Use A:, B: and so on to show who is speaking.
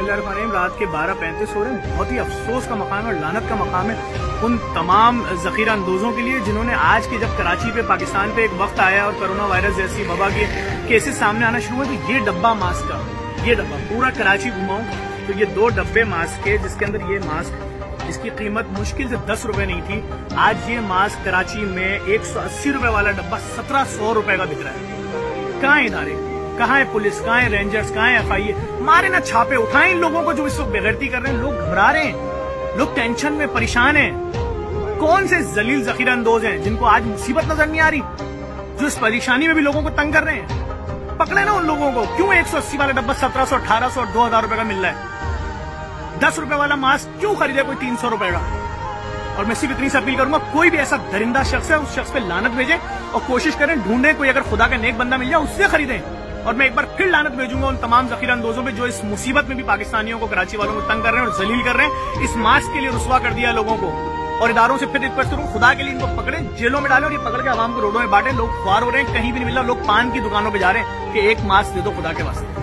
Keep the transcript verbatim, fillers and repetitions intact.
A: बिस्मिल्लाहिर्रहमानिर्रहीम। रात के बारह पैंतीस हो रहे हैं। बहुत ही अफसोस का मकाम और लानत का मकाम है उन तमाम जखीरा अंदोजों के लिए जिन्होंने आज के जब कराची पे पाकिस्तान पे एक वक्त आया और कोरोना वायरस जैसी वबा के केसेस सामने आना शुरू हुए, तो ये डब्बा मास्क का, ये डब्बा पूरा कराची घुमाऊं तो ये दो डब्बे मास्क के, जिसके अंदर ये मास्क इसकी कीमत मुश्किल से दस रुपए नहीं थी, आज ये मास्क कराची में एक सौ अस्सी रुपए वाला डब्बा सत्रह सौ रुपए का बिक रहा है। कहाँ इदारे, कहाँ है पुलिस, कहाँ है रेंजर्स, कहाँ है एफ आई ए? मारे ना छापे उठाएं इन लोगों को जो इस वक्त बेगैरती कर रहे हैं। लोग घबरा रहे हैं, लोग टेंशन में परेशान हैं। कौन से जलील जखीरा अंदोज हैं जिनको आज मुसीबत नजर नहीं आ रही, जो इस परेशानी में भी लोगों को तंग कर रहे हैं? पकड़े ना उन लोगों को। क्यों एक सौ अस्सी वाला डब्बा सत्रह सौ अठारह सौ और दो हजार रुपए का मिल रहा है? दस रुपए वाला मास्क क्यों खरीदे कोई तीन सौ रुपए का? और मैं सिर्फ इतनी सी अपील करूंगा, कोई भी ऐसा दरिंदा शख्स है उस शख्स पे लानत भेजें और कोशिश करें ढूंढें कोई अगर खुदा का नेक बंदा मिल जाए उससे खरीदें। और मैं एक बार फिर लानत भेजूंगा उन तमाम जखीरा अंदोजों पे जो इस मुसीबत में भी पाकिस्तानियों को, कराची वालों को तंग कर रहे हैं और जलील कर रहे हैं। इस मास्क के लिए रुसवा कर दिया लोगों को। और इदारों से फिर रिक्वेस्ट करूं, खुदा के लिए इनको पकड़े, जेलों में डालें और ये पकड़ के आवाम को रोडों में बांटे। लोग ख्वार हो रहे हैं, कहीं भी नहीं मिल रहा, लोग पान की दुकानों पे जा रहे हैं कि एक मास्क दे दो खुदा के वास्ते।